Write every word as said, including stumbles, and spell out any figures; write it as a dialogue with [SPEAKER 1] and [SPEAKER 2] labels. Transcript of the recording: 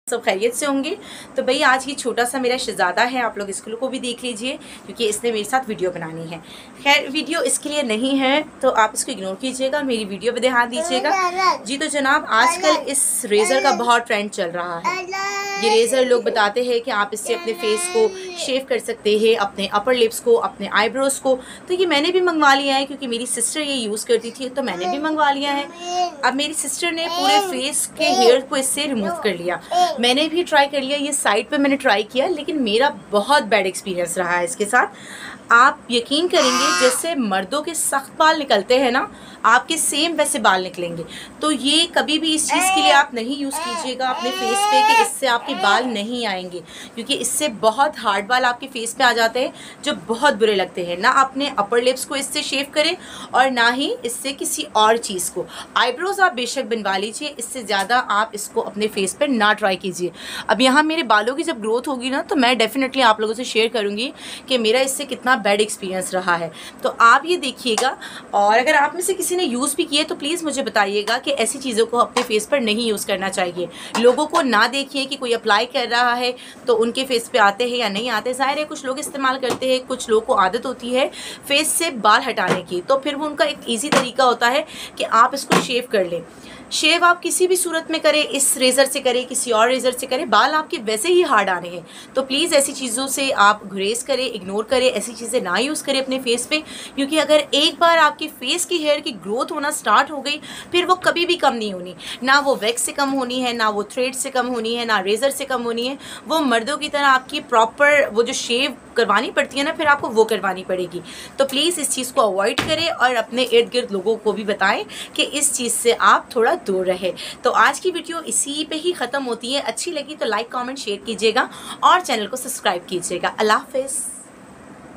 [SPEAKER 1] सब खैरियत से होंगे। तो भाई आज ये छोटा सा मेरा शहज़ादा है, आप लोग इसको को भी देख लीजिए क्योंकि इसने मेरे साथ वीडियो बनानी है। खैर वीडियो इसके लिए नहीं है तो आप इसको इग्नोर कीजिएगा, मेरी वीडियो पे ध्यान दीजिएगा। जी तो जनाब आजकल इस रेज़र का बहुत ट्रेंड चल रहा है। ये रेज़र लोग बताते हैं कि आप इससे अपने फेस को शेव कर सकते हैं, अपने अपर लिप्स को, अपने आईब्रोज़ को। तो ये मैंने भी मंगवा लिया है क्योंकि मेरी सिस्टर ये यूज़ करती थी तो मैंने भी मंगवा लिया है। अब मेरी सिस्टर ने पूरे फेस के हेयर को इससे रिमूव कर लिया, मैंने भी ट्राई कर लिया। ये साइड पे मैंने ट्राई किया लेकिन मेरा बहुत बैड एक्सपीरियंस रहा है इसके साथ। आप यकीन करेंगे जैसे मर्दों के सख्त बाल निकलते हैं ना, आपके सेम वैसे बाल निकलेंगे। तो ये कभी भी इस चीज़ के लिए आप नहीं यूज़ कीजिएगा अपने फेस पे कि इससे आपके बाल नहीं आएंगे, क्योंकि इससे बहुत हार्ड बाल आपके फेस पे आ जाते हैं जो बहुत बुरे लगते हैं। ना अपने अपर लिप्स को इससे शेव करें और ना ही इससे किसी और चीज़ को। आईब्रोज़ आप बेशक बनवा लीजिए, इससे ज़्यादा आप इसको अपने फेस पर ना ट्राई कीजिए। अब यहाँ मेरे बालों की जब ग्रोथ होगी ना तो मैं डेफिनेटली आप लोगों से शेयर करूँगी कि मेरा इससे कितना बैड एक्सपीरियंस रहा है। तो आप ये देखिएगा, और अगर आप में से किसी ने यूज़ भी किए तो प्लीज़ मुझे बताइएगा कि ऐसी चीज़ों को अपने फेस पर नहीं यूज़ करना चाहिए। लोगों को ना देखिए कि कोई अप्लाई कर रहा है तो उनके फेस पे आते हैं या नहीं आते। ज़ाहिर है कुछ लोग इस्तेमाल करते हैं, कुछ लोगों को आदत होती है फेस से बाल हटाने की, तो फिर वो उनका एक ईजी तरीका होता है कि आप इसको शेव कर लें। शेव आप किसी भी सूरत में करें, इस रेज़र से करें, किसी और रेज़र से करें, बाल आपके वैसे ही हार्ड आने हैं। तो प्लीज़ ऐसी चीज़ों से आप गुरेज करें, इग्नोर करें, ऐसी चीज़ें ना यूज़ करें अपने फेस पे, क्योंकि अगर एक बार आपके फेस की हेयर की ग्रोथ होना स्टार्ट हो गई फिर वो कभी भी कम नहीं होनी। ना वो वैक्स से कम होनी है, ना वो थ्रेड से कम होनी है, ना रेज़र से कम होनी है। वो मर्दों की तरह आपकी प्रॉपर वो जो शेव करवानी पड़ती है ना, फिर आपको वो करवानी पड़ेगी। तो प्लीज़ इस चीज़ को अवॉइड करें और अपने इर्द गिर्द लोगों को भी बताएं कि इस चीज़ से आप थोड़ा दूर रहे। तो आज की वीडियो इसी पे ही ख़त्म होती है। अच्छी लगी तो लाइक कमेंट शेयर कीजिएगा और चैनल को सब्सक्राइब कीजिएगा। अल्लाह हाफ़िज़।